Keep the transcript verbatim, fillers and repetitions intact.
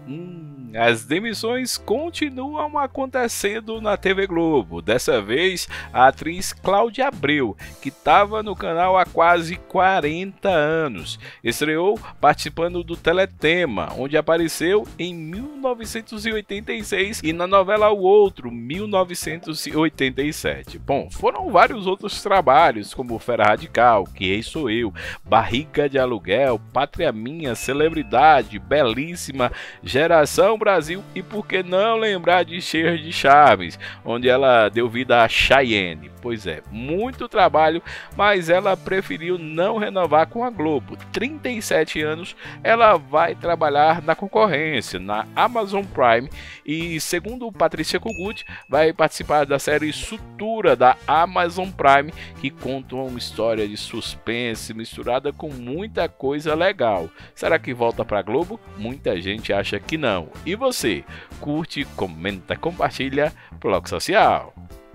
Hum, as demissões continuam acontecendo na T V Globo. Dessa vez, a atriz Cláudia Abreu, que estava no canal há quase quarenta anos, estreou participando do Teletema, onde apareceu em mil novecentos e oitenta e seis e na novela O Outro, mil novecentos e oitenta e sete. Bom, foram vários outros trabalhos, como Fera Radical, Que Rei Sou Eu, Barriga de Aluguel, Pátria Minha, Celebridade, Belíssima, Geração Brasil e por que não lembrar de Cheias de Chaves, onde ela deu vida a Chayenne. Pois é, muito trabalho, mas ela preferiu não renovar com a Globo. trinta e sete anos, ela vai trabalhar na concorrência, na Amazon Prime, e segundo Patrícia Kogut, vai participar da série Sutura da Amazon Prime, que conta uma história de suspense misturada com muita coisa legal. Será que volta para a Globo? Muita gente acha que não. E você? Curte, comenta, compartilha, Bloco Social.